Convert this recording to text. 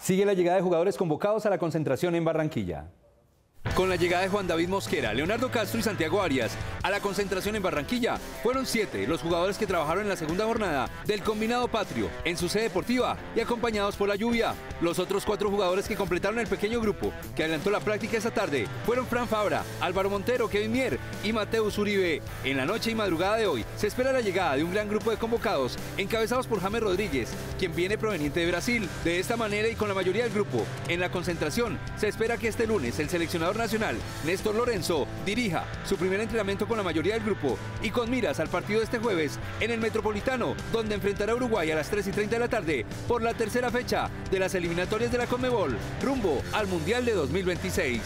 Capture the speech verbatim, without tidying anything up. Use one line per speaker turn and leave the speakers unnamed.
Sigue la llegada de jugadores convocados a la concentración en Barranquilla. Con la llegada de Juan David Mosquera, Leonardo Castro y Santiago Arias a la concentración en Barranquilla, fueron siete los jugadores que trabajaron en la segunda jornada del combinado patrio en su sede deportiva y acompañados por la lluvia. Los otros cuatro jugadores que completaron el pequeño grupo que adelantó la práctica esta tarde fueron Fran Fabra, Álvaro Montero, Kevin Mier y Mateus Uribe. En la noche y madrugada de hoy se espera la llegada de un gran grupo de convocados encabezados por James Rodríguez, quien viene proveniente de Brasil. De esta manera y con la mayoría del grupo en la concentración, se espera que este lunes el seleccionador nacional, Néstor Lorenzo, dirija su primer entrenamiento con la mayoría del grupo y con miras al partido de este jueves en el Metropolitano, donde enfrentará a Uruguay a las tres y treinta de la tarde por la tercera fecha de las eliminatorias de la Conmebol, rumbo al Mundial de dos mil veintiséis.